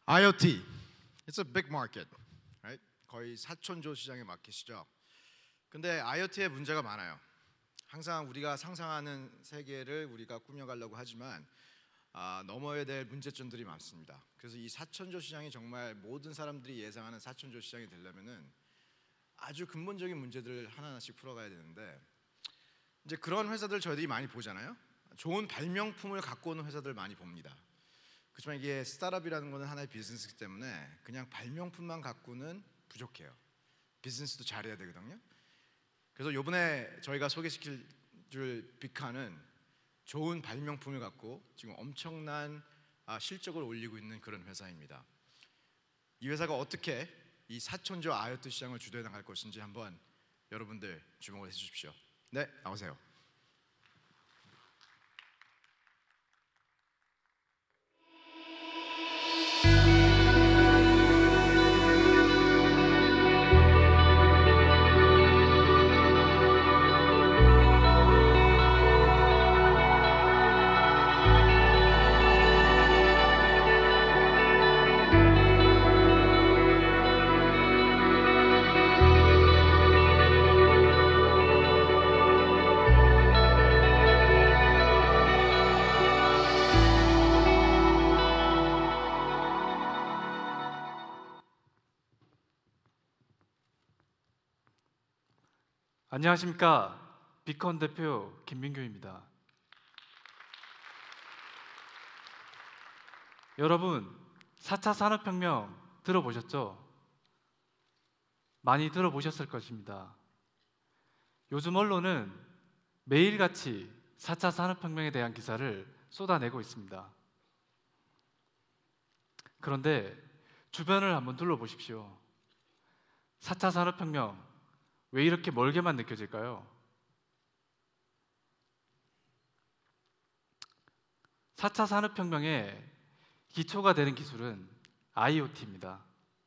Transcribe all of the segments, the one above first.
IoT, it's a big market, right? 거의 4천조 시장의 마켓이죠. 근데 IoT에 문제가 많아요. 항상 우리가 상상하는 세계를 우리가 꾸며가려고 하지만 넘어야 될 문제점들이 많습니다. 그래서 이 4천조 시장이 정말 모든 사람들이 예상하는 4천조 시장이 되려면은 아주 근본적인 문제들을 하나하나씩 풀어가야 되는데, 이제 그런 회사들 저희들이 많이 보잖아요. 좋은 발명품을 갖고 오는 회사들 많이 봅니다. 그렇지만 이게 스타트업이라는 거는 하나의 비즈니스이기 때문에 그냥 발명품만 갖고는 부족해요. 비즈니스도 잘해야 되거든요. 그래서 이번에 저희가 소개시킬 줄 VITCON은 좋은 발명품을 갖고 지금 엄청난 실적을 올리고 있는 그런 회사입니다. 이 회사가 어떻게 이 4천조 IoT 시장을 주도해 나갈 것인지 한번 여러분들 주목을 해주십시오. 네, 나오세요. 안녕하십니까. 비컨 대표 김민규입니다. 여러분, 4차 산업혁명 들어보셨죠? 많이 들어보셨을 것입니다. 요즘 언론은 매일같이 4차 산업혁명에 대한 기사를 쏟아내고 있습니다. 그런데 주변을 한번 둘러보십시오. 4차 산업혁명 왜 이렇게 멀게만 느껴질까요? 4차 산업혁명의 기초가 되는 기술은 IoT입니다.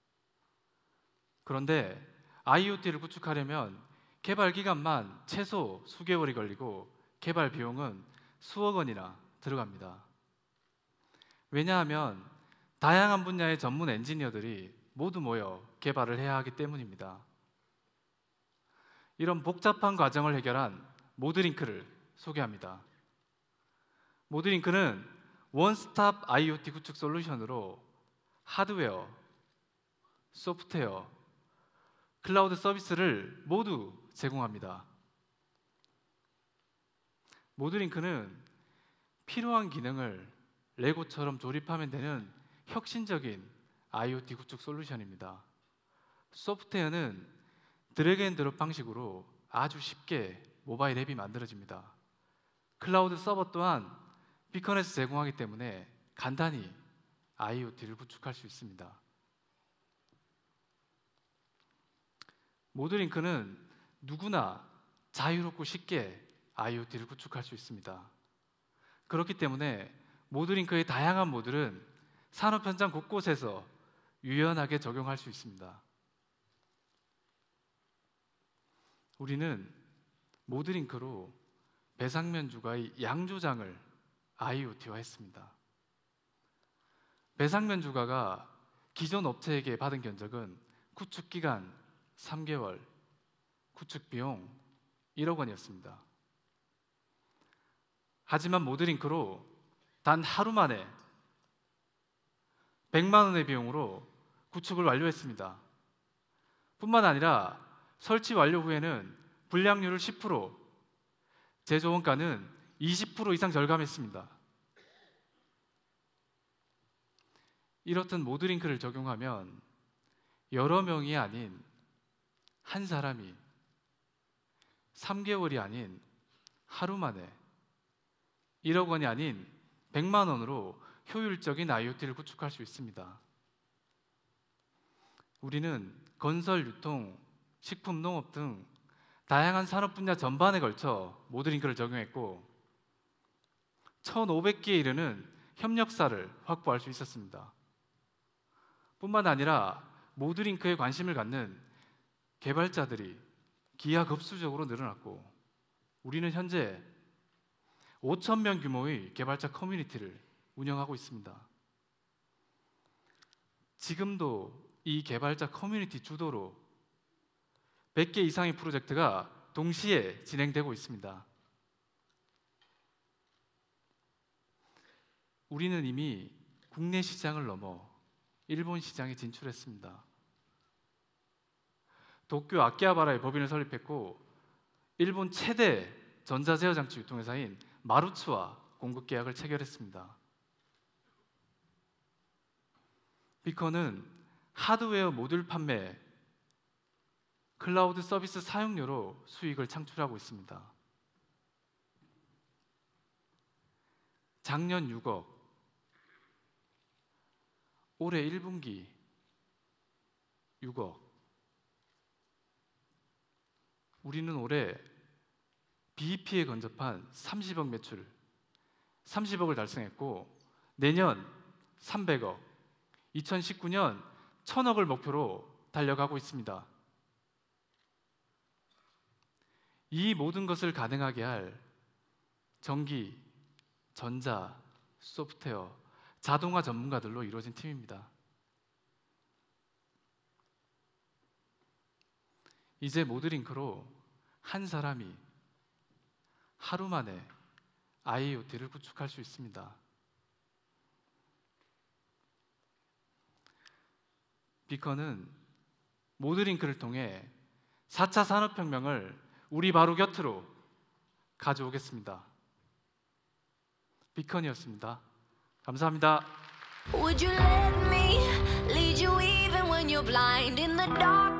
그런데 IoT를 구축하려면 개발 기간만 최소 수개월이 걸리고 개발 비용은 수억 원이나 들어갑니다. 왜냐하면 다양한 분야의 전문 엔지니어들이 모두 모여 개발을 해야 하기 때문입니다. 이런 복잡한 과정을 해결한 모드링크를 소개합니다. 모드링크는 원스톱 IoT 구축 솔루션으로 하드웨어, 소프트웨어, 클라우드 서비스를 모두 제공합니다. 모드링크는 필요한 기능을 레고처럼 조립하면 되는 혁신적인 IoT 구축 솔루션입니다. 소프트웨어는 드래그 앤 드롭 방식으로 아주 쉽게 모바일 앱이 만들어집니다. 클라우드 서버 또한 비컨에서 제공하기 때문에 간단히 IoT를 구축할 수 있습니다. 모드링크는 누구나 자유롭고 쉽게 IoT를 구축할 수 있습니다. 그렇기 때문에 모드링크의 다양한 모듈은 산업 현장 곳곳에서 유연하게 적용할 수 있습니다. 우리는 모드링크로 배상면주가의 양조장을 IoT화했습니다. 배상면주가가 기존 업체에게 받은 견적은 구축기간 3개월, 구축비용 1억 원이었습니다. 하지만 모드링크로 단 하루 만에 100만 원의 비용으로 구축을 완료했습니다. 뿐만 아니라 설치 완료 후에는 불량률을 10%, 제조 원가는 20% 이상 절감했습니다. 이렇듯 모드링크를 적용하면 여러 명이 아닌 한 사람이 3개월이 아닌 하루 만에 1억 원이 아닌 100만 원으로 효율적인 IoT를 구축할 수 있습니다. 우리는 건설, 유통, 식품, 농업 등 다양한 산업 분야 전반에 걸쳐 모드링크를 적용했고 1,500개에 이르는 협력사를 확보할 수 있었습니다. 뿐만 아니라 모드링크에 관심을 갖는 개발자들이 기하급수적으로 늘어났고 우리는 현재 5,000명 규모의 개발자 커뮤니티를 운영하고 있습니다. 지금도 이 개발자 커뮤니티 주도로 100개 이상의 프로젝트가 동시에 진행되고 있습니다. 우리는 이미 국내 시장을 넘어 일본 시장에 진출했습니다. 도쿄 아키하바라에 법인을 설립했고 일본 최대 전자제어 장치 유통회사인 마루츠와 공급 계약을 체결했습니다. 비컨은 하드웨어 모듈 판매, 클라우드 서비스 사용료로 수익을 창출하고 있습니다. 작년 6억, 올해 1분기 6억. 우리는 올해 BEP에 근접한 30억 매출, 30억을 달성했고 내년 300억, 2019년 1000억을 목표로 달려가고 있습니다. 이 모든 것을 가능하게 할 전기, 전자, 소프트웨어, 자동화 전문가들로 이루어진 팀입니다. 이제 모드링크로 한 사람이 하루 만에 IoT를 구축할 수 있습니다. 비컨은 모드링크를 통해 4차 산업혁명을 우리 바로 곁으로 가져오겠습니다. 비컨이었습니다. 감사합니다. Would you let me lead you even when you're blind in the dark?